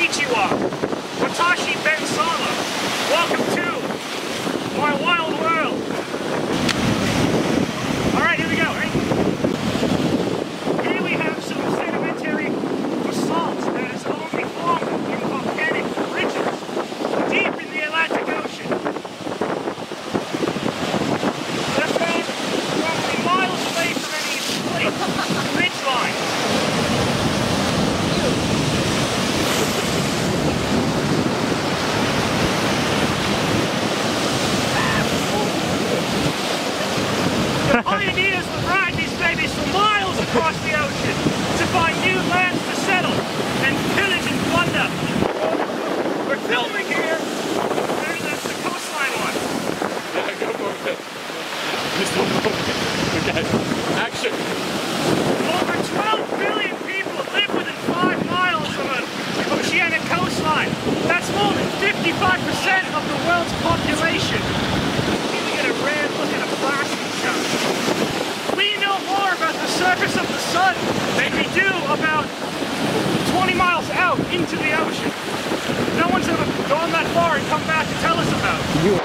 Konnichiwa. Watashi Ben Sama. Welcome to my wild world. Alright, here we go. Ready? Here we have some sedimentary basalt that is only formed in volcanic ridges deep in the Atlantic Ocean. That's probably miles away from any ridge line. The pioneers would ride these babies for miles across the ocean to find new lands to settle and pillage and plunder. We're filming here. There's the coastline one. Yeah, go for it. Okay, action. Over 12 billion people live within 5 miles of an oceanic coastline. That's more than 55% of the world's population. Here we get a rare look at a plastic chunk. We know more about the surface of the sun than we do about 20 miles out into the ocean. No one's ever gone that far and come back to tell us about it. You